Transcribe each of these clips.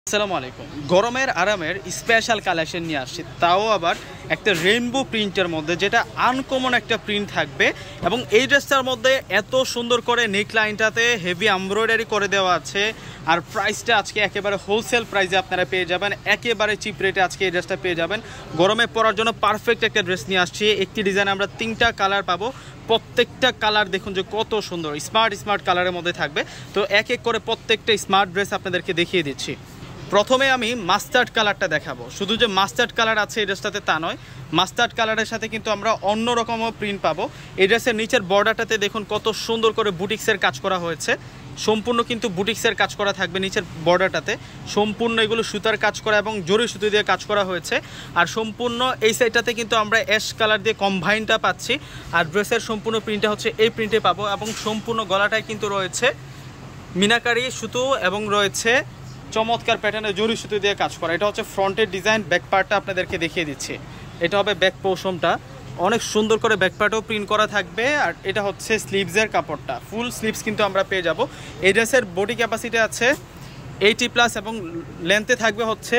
আসসালামু আলাইকুম। গরমের আরামের স্পেশাল কালেকশন নিয়ে আসছি, তাও আবার একটা রেইনবো প্রিন্টের মধ্যে, যেটা আনকমন একটা প্রিন্ট থাকবে। এবং এই ড্রেসটার মধ্যে এত সুন্দর করে নেক লাইনটাতে হেভি এমব্রয়ডারি করে দেওয়া আছে। আর প্রাইসটা আজকে একেবারে হোলসেল প্রাইসে আপনারা পেয়ে যাবেন, একেবারে চিপ রেটে আজকে এই ড্রেসটা পেয়ে যাবেন। গরমে পরার জন্য পারফেক্ট একটা ড্রেস নিয়ে আসছি। একটি ডিজাইন আমরা 3টা কালার পাবো, প্রত্যেকটা কালার দেখুন যে কত সুন্দর স্মার্ট কালারের মধ্যে থাকবে। তো এক এক করে প্রত্যেকটা স্মার্ট ড্রেস আপনাদেরকে দেখিয়ে দিচ্ছি। প্রথমে আমি মাস্টার্ড কালারটা দেখাবো। শুধু যে মাস্টার্ড কালার আছে এই ড্রেসটাতে তা নয়, মাস্টার্ড কালারের সাথে কিন্তু আমরা অন্য রকমও প্রিন্ট পাবো। এই ড্রেসের নিচের বর্ডারটাতে দেখুন কত সুন্দর করে বুটিক্সের কাজ করা হয়েছে। সম্পূর্ণ কিন্তু বুটিক্সের কাজ করা থাকবে নিচের বর্ডারটাতে, সম্পূর্ণ এগুলো সুতার কাজ করা এবং জরি সুতো দিয়ে কাজ করা হয়েছে। আর সম্পূর্ণ এই সাইডটাতে কিন্তু আমরা অ্যাশ কালার দিয়ে কম্বাইনটা পাচ্ছি। আর ড্রেসের সম্পূর্ণ প্রিন্টটা হচ্ছে এই প্রিন্টে পাবো। এবং সম্পূর্ণ গলাটায় কিন্তু রয়েছে মিনাকারি সুতো এবং রয়েছে চমৎকার প্যাটার্নে জরি সুতো দিয়ে কাজ করা। এটা হচ্ছে ফ্রন্টের ডিজাইন। ব্যাক পার্টটা আপনাদেরকে দেখিয়ে দিচ্ছি। এটা হবে ব্যাক পোর্শনটা, অনেক সুন্দর করে ব্যাক পার্টও প্রিন্ট করা থাকবে। আর এটা হচ্ছে স্লিভসের কাপড়টা, ফুল স্লিভস কিন্তু আমরা পেয়ে যাব। এই ড্রেসের বডি ক্যাপাসিটি আছে 80+ এবং লেন্থে থাকবে হচ্ছে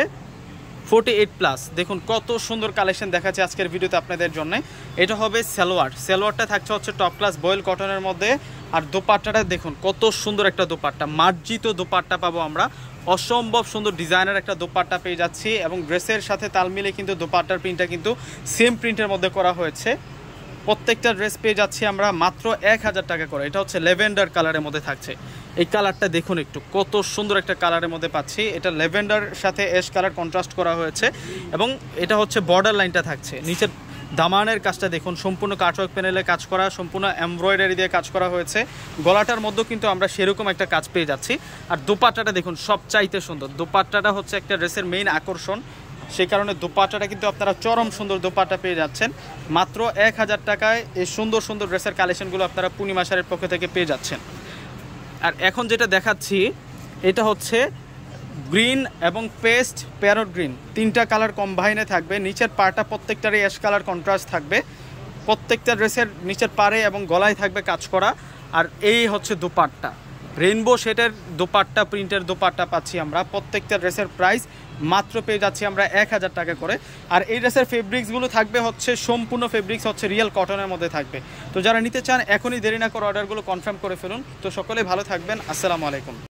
48+। দেখুন কত সুন্দর কালেকশন দেখাচ্ছে আজকের ভিডিওতে আপনাদের জন্য। এটা হবে সালোয়ারটা থাকছে হচ্ছে টপ ক্লাস বয়েল কটনের মধ্যে। আর দোপাট্টাটা দেখুন কত সুন্দর একটা দোপাট্টা, মার্জিত দোপাট্টা পাবো আমরা। অসম্ভব সুন্দর ডিজাইনের একটা দোপাট্টা পেয়ে যাচ্ছি। এবং ড্রেসের সাথে তাল মিলে কিন্তু দোপাট্টার প্রিন্টটা কিন্তু সেম প্রিন্টের মধ্যে করা হয়েছে। প্রত্যেকটা ড্রেস পেয়ে যাচ্ছি আমরা মাত্র 1000 টাকা করে। এটা হচ্ছে ল্যাভেন্ডার কালারের মধ্যে থাকছে। এই কালারটা দেখুন একটু কত সুন্দর একটা কালারের মধ্যে পাচ্ছি। এটা ল্যাভেন্ডার সাথে অ্যাশ কালার কন্ট্রাস্ট করা হয়েছে। এবং এটা হচ্ছে বর্ডার লাইনটা থাকছে। নিচের দামানের কাজটা দেখুন সম্পূর্ণ কাটওয়ার্ক প্যানেলে কাজ করা, সম্পূর্ণ এমব্রয়ডারি দিয়ে কাজ করা হয়েছে। গলাটার মধ্যেও কিন্তু আমরা সেরকম একটা কাজ পেয়ে যাচ্ছি। আর দোপাট্টাটা দেখুন সবচাইতে সুন্দর। দোপাট্টাটা হচ্ছে একটা ড্রেসের মেইন আকর্ষণ, সেই কারণে দোপাট্টাটা কিন্তু আপনারা চরম সুন্দর দোপাট্টা পেয়ে যাচ্ছেন। মাত্র 1000 টাকায় এই সুন্দর সুন্দর ড্রেসের কালেকশনগুলো আপনারা পূর্ণিমা শাড়ির পক্ষ থেকে পেয়ে যাচ্ছেন। আর এখন যেটা দেখাচ্ছি এটা হচ্ছে গ্রিন এবং পেস্ট প্যারট গ্রিন, 3টা কালার কম্বাইনে থাকবে। নিচের পাড়টা প্রত্যেকটারই অ্যাশ কালার কন্ট্রাস্ট থাকবে। প্রত্যেকটা ড্রেসের নিচের পাড়ে এবং গলায় থাকবে কাজ করা। আর এই হচ্ছে দোপাট্টা, রেইনবো শেডের দোপাট্টা, প্রিন্টের দোপাট্টা পাচ্ছি আমরা। প্রত্যেকটা ড্রেসের প্রাইস মাত্র পেয়ে যাচ্ছি আমরা 1000 টাকা করে। আর এই ড্রেসের ফেব্রিক্সগুলো থাকবে হচ্ছে সম্পূর্ণ ফেব্রিক্স হচ্ছে রিয়েল কটনের মধ্যে থাকবে। তো যারা নিতে চান এখনই দেরি না করে অর্ডারগুলো কনফার্ম করে ফেলুন। তো সকলে ভালো থাকবেন। আসসালামু আলাইকুম।